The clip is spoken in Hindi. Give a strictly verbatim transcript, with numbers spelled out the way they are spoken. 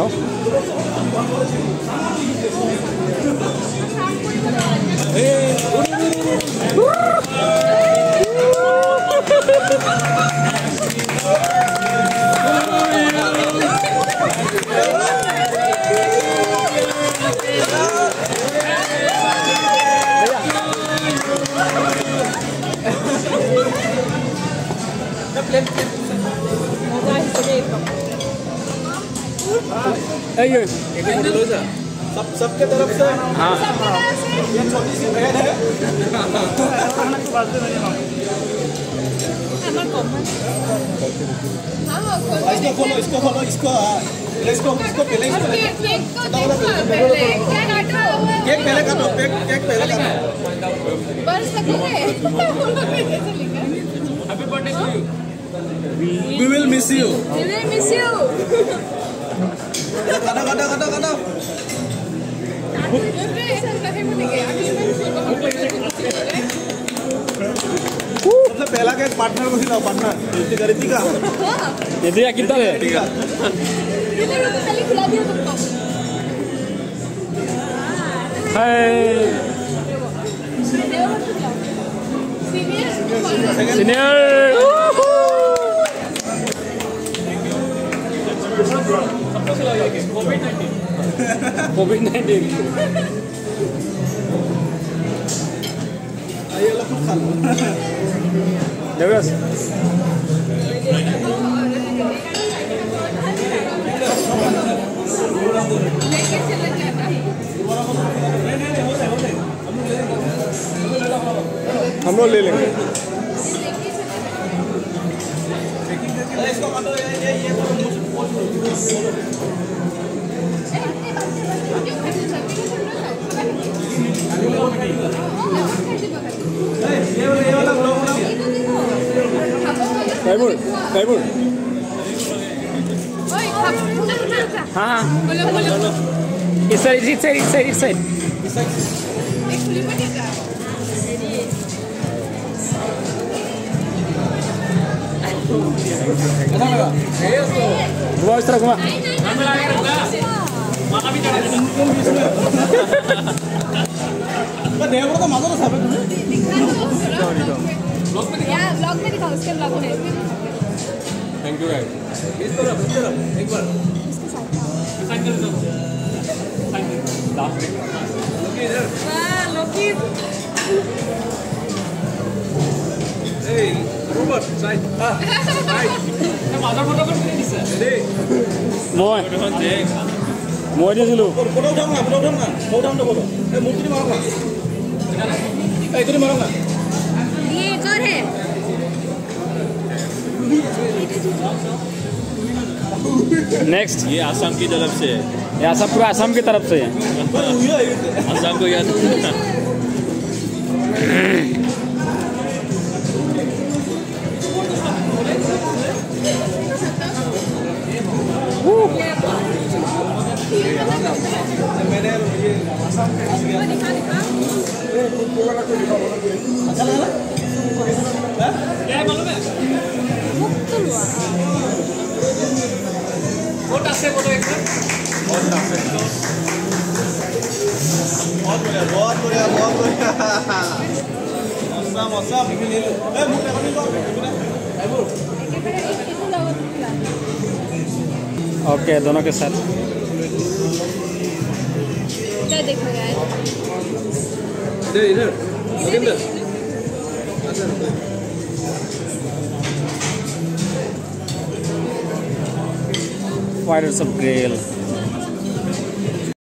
दिखाओ। ये सब सबके तरफ से हाँ ये छोटी सी बहन है। इसको खोलो इसको खोलो इसको इसको इसको पहले केक पहले काटो केक केक पहले काटो happy birthday to you we will miss you we will miss you काटो काटो काटो काटो सबसे पहला केक पार्टनर को खिलाओ पार्टनर रितिका रितिका कितना है रितिका पहले खिला दिया तुमको हाय सीनियर कोविड नाइन्टीन ये लोग खा लो देवस हम लोग ले लेंगे। इसको काटो ये ये ये कैबुल कैबुल हाँ हाँ इस साइड इस साइड इस साइड इस साइड घुमा इस तरह घुमा देवरो तो मानो तो सब यार ब्लॉग में दिखाओ उसके ब्लॉग में थैंक यू गाइस इस तरफ इस तरफ एक बार इसके साथ साइड कर दो साइड लास्ट ओके इधर वाह लोकी ए रोबोट साइड हां साइड माझा फोटो पण नाही दिसत दे मोय मोय दिसलो फोटो उठाओ ना फोटो उठाओ ना फोटो उठाओ फोटो ए मूर्ति मारो ना ए इधर मारो ना ये एक और है नेक्स्ट ये आसाम की तरफ से है। ये आसाम पूरा आसाम की तरफ से है। आसाम को याद मैंने ये आसाम के दिखा दिखा अच्छा लगा क्या है मालूम है मुक्त हुआ फोटो से फोटो एक बहुत बढ़िया बहुत बढ़िया बहुत बढ़िया आसाम आसाम ए मुझे कभी तो ओके दोनों के साथ क्या देखो यार इधर इधर इधर Fighters of Grail